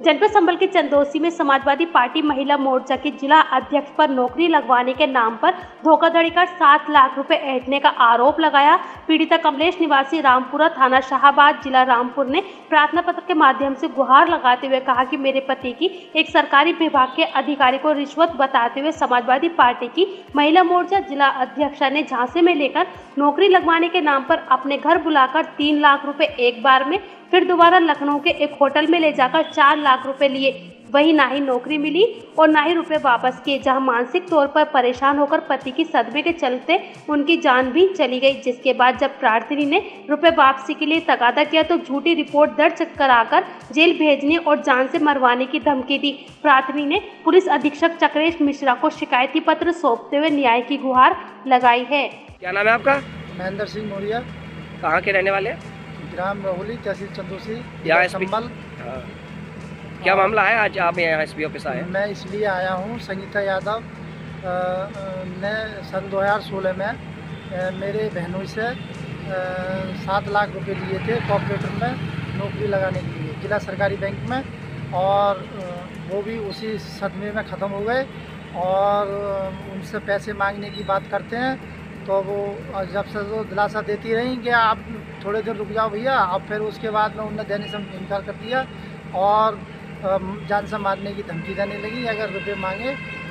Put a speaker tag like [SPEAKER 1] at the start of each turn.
[SPEAKER 1] जनपद संभल के चंदौसी में समाजवादी पार्टी महिला मोर्चा की जिला अध्यक्ष पर नौकरी लगवाने के नाम पर धोखाधड़ी कर 7 लाख रुपए ऐंठने का आरोप लगाया। पीड़िता कमलेश निवासी रामपुरा थाना शाहबाद जिला रामपुर ने प्रार्थना पत्र के माध्यम से गुहार लगाते हुए कहा कि मेरे पति की एक सरकारी विभाग के अधिकारी को रिश्वत बताते हुए समाजवादी पार्टी की महिला मोर्चा जिला अध्यक्षा ने झांसे में लेकर नौकरी लगवाने के नाम पर अपने घर बुलाकर 3 लाख रुपए एक बार में, फिर दोबारा लखनऊ के एक होटल में ले जाकर 4 लाख रुपए लिए। वही ना ही नौकरी मिली और ना ही रुपए वापस किए, जहां मानसिक तौर पर परेशान होकर पति की सदमे के चलते उनकी जान भी चली गई। जिसके बाद जब प्रार्थनी ने रुपए वापसी के लिए तगादा किया तो झूठी रिपोर्ट दर्ज कराकर जेल भेजने और जान से मरवाने की धमकी दी। प्रार्थनी ने पुलिस अधीक्षक चक्रेश मिश्रा को शिकायती पत्र सौंपते हुए न्याय की गुहार लगाई है।
[SPEAKER 2] क्या नाम है आपका?
[SPEAKER 3] महेंद्र सिंह मौर्य।
[SPEAKER 2] कहाँ के रहने वाले हैं?
[SPEAKER 3] ग्राम रहोली, तहसील चंदौसी,
[SPEAKER 2] यहाँ
[SPEAKER 3] संभल।
[SPEAKER 2] क्या मामला है आज आप यहाँ एसपी ऑफिस आए?
[SPEAKER 3] मैं इसलिए आया हूँ, संगीता यादव ने सन 2016 में मेरे बहनों से 7 लाख रुपए लिए थे कॉर्पोरेटर में नौकरी लगाने के लिए जिला सरकारी बैंक में, और वो भी उसी सदमे में ख़त्म हो गए। और उनसे पैसे मांगने की बात करते हैं तो वो जब से वो दिलासा देती रही कि आप थोड़े देर रुक जाओ भैया, अब फिर उसके बाद में उन्होंने देने से इनकार कर दिया और जान से मारने की धमकी देने लगी अगर रुपये मांगे